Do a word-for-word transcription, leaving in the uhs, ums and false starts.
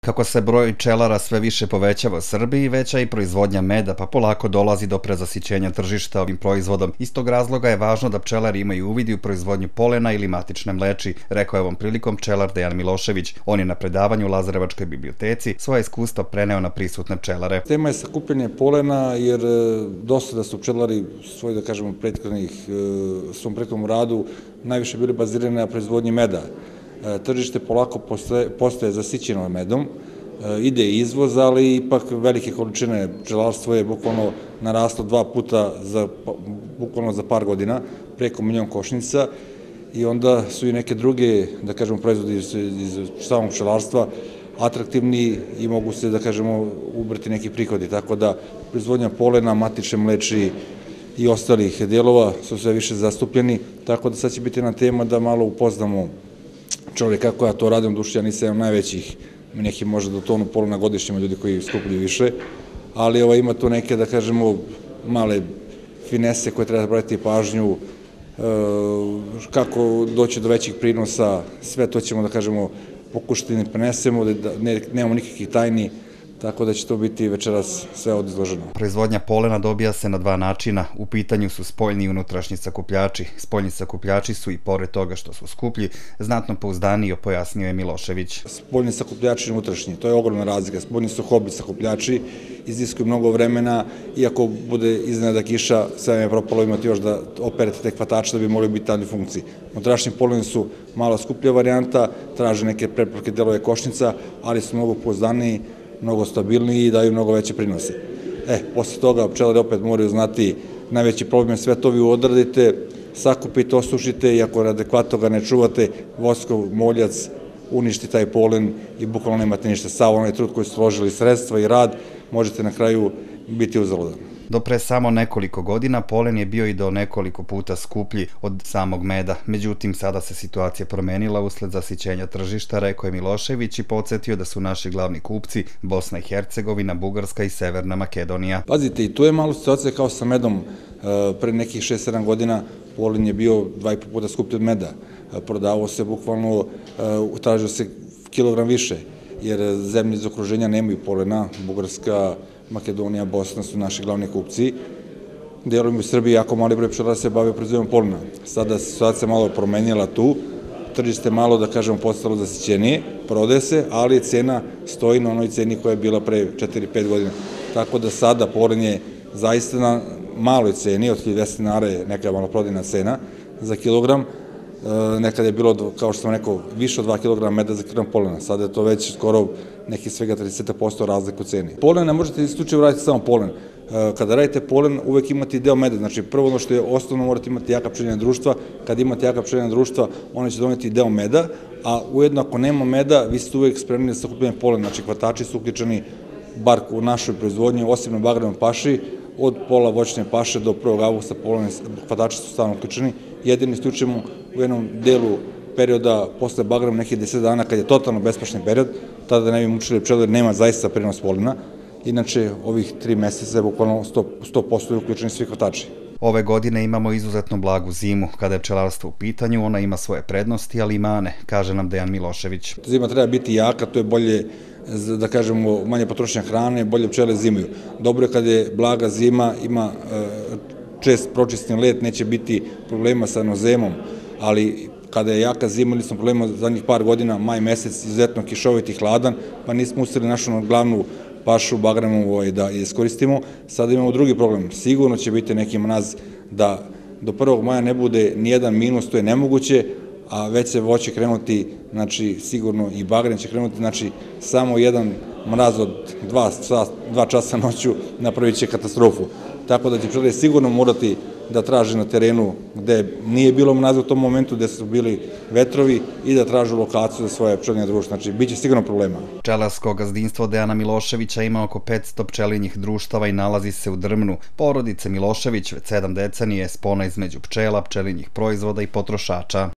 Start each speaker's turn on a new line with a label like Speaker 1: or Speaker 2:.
Speaker 1: Kako se broj pčelara sve više povećava u Srbiji, veća i proizvodnja meda, pa polako dolazi do prezasićenja tržišta ovim proizvodom. Iz tog razloga je važno da pčelari imaju uvid u proizvodnju polena ili matične mleči, rekao je ovom prilikom pčelar Dejan Milošević. On je na predavanju u Lazarevačkoj biblioteci svoje iskustva preneo na prisutne pčelare.
Speaker 2: Tema je sakupljanje polena, jer dosta da su pčelari svoj, da kažemo, prethodnih, svom prethodnom radu najviše bili bazirani na proizvodnji meda. Tržište polako postaje zasićeno medom, ide izvoz, ali ipak velike količine pčelarstvo je bukvalno naraslo dva puta za, bukvalno za par godina, preko milion košnica, i onda su i neke druge, da kažemo, proizvodi iz samog pčelarstva atraktivni i mogu se, da kažemo, ubrati neki prihodi, tako da proizvodnja polena, matične mleči i ostalih delova su sve više zastupljeni, tako da sad će biti jedna tema da malo upoznamo čovjek kako ja to radim, duši ja nisam jedan najvećih, neki možda do tonu polena godišnjima ljudi koji skupljuju više, ali ovo, ima tu neke, da kažemo, male finese koje treba braviti pažnju, kako doći do većih prinosa, sve to ćemo, da kažemo, pokušati ne prenesemo, da nemamo nikakvih tajni, tako da će to biti večeras sve odizloženo.
Speaker 1: Proizvodnja polena dobija se na dva načina. U pitanju su spoljni i unutrašnji sakupljači. Spoljni sakupljači su, i pored toga što su skuplji, znatno pouzdaniji, pojasnio je Milošević.
Speaker 2: Spoljni sakupljači i unutrašnji, to je ogromna razlika. Spoljni su hobi sakupljači, iziskuju mnogo vremena, iako bude iznenada kiša, sve je propalo, imati još da operete te hvatače da bi mogli biti tadni funkciji. Unutrašnji poleni su malo skuplja varijanta, traže neke prepreke delove košnica, ali su mnogo pouzdaniji, mnogo stabilniji i daju mnogo veće prinose. E, posle toga pčelari opet moraju znati, najveći problem je sve to vi odradite, sakupite, osušite i ako adekvatno ga ne čuvate, voskov moljac uništi taj polen i bukvalno nemate ništa. Sav onaj trud koji su složili sredstva i rad, možete na kraju biti uzaludan.
Speaker 1: Do pre samo nekoliko godina polen je bio i do nekoliko puta skuplji od samog meda. Međutim, sada se situacija promenila usled zasićenja tržišta, rekao je Milošević i podsjetio da su naši glavni kupci Bosna i Hercegovina, Bugarska i Severna Makedonija.
Speaker 2: Pazite, i tu je malo situacija kao sa medom. Pre nekih šest sedam godina polen je bio dva i po puta skuplji od meda. Prodavao se bukvalno, tražio se kilogram više, jer zemlje iz okruženja nemaju polena. Bugarska, Makedonija, Bosna su naši glavni kupci. Delom u Srbiji jako mali broj pčelara se bavio proizvodnjom polena. Sada se situacija malo promenila tu, tržište malo, da kažemo, postalo zasićenije, prodaje se, ali cena stoji na onoj ceni koja je bila pre četiri pet godina. Tako da sada polen je zaista na maloj ceni, od hiljadu dvesta dinara je neka maloprodajna cena za kilogram. Nekada je bilo, kao što sam rekao, više od dva kilograma meda za kilogram polena. Sada je to već skoro nekih svega trideset posto razliku u ceni. Polen ne možete isključivo raditi samo polen. Kada radite polen, uvek imate i deo meda. Znači, prvo ono što je osnovno, morate imati jaka pčelinja društva. Kada imate jaka pčelinja društva, one će doneti deo meda, a ujedno ako nema meda, vi ste uvek spremni za sakupljanje polena. Znači, hvatači su uključeni, bar u našoj proizvodnji, osim na bagrenom paši, od pola voćne paše do prvog avgusta hvatači su stavno uključeni. Jedino isključujemo u jednom delu perioda posle bagrema nekih deset dana, kad je totalno bespašni period, tada ne bi mučili pčelari, nema zaista prenos polena. Inače, ovih tri meseca je bukvalno sto posto uključeni svi hvatači.
Speaker 1: Ove godine imamo izuzetno blagu zimu. Kada je pčelarstvo u pitanju, ona ima svoje prednosti, ali i mane, kaže nam Dejan Milošević.
Speaker 2: Zima treba biti jaka, to je bolje, da kažemo, manje potrošnja hrane, bolje pčele zimuju. Dobro je kada je blaga zima, ima čest pročisni let, neće biti problema sa nozemom, ali kada je jaka zima, ili smo problema zadnjih par godina, maj mesec, izuzetno kišovit i hladan, pa nismo uspeli našu glavnu pašu bagremu da iskoristimo. Sada imamo drugi problem. Sigurno će biti neki mraz da do prvog maja ne bude nijedan minus, to je nemoguće, a već se voće krenuti, znači sigurno i bagrem će krenuti, znači samo jedan mraz od dva časa noću napravit će katastrofu. Tako da će pčelari sigurno morati da traže na terenu gde nije bilo mraza u tom momentu, gde su bili vetrovi, i da tražu lokaciju za svoje pčelinje društvo. Znači, bit će sigurno problema.
Speaker 1: Pčelarsko gazdinstvo Dejana Miloševića ima oko petsto pčelinjih društava i nalazi se u Drmnu. Porodice Milošević već sedam decenije je spona između pčela, pčelinjih proizvoda i potrošača.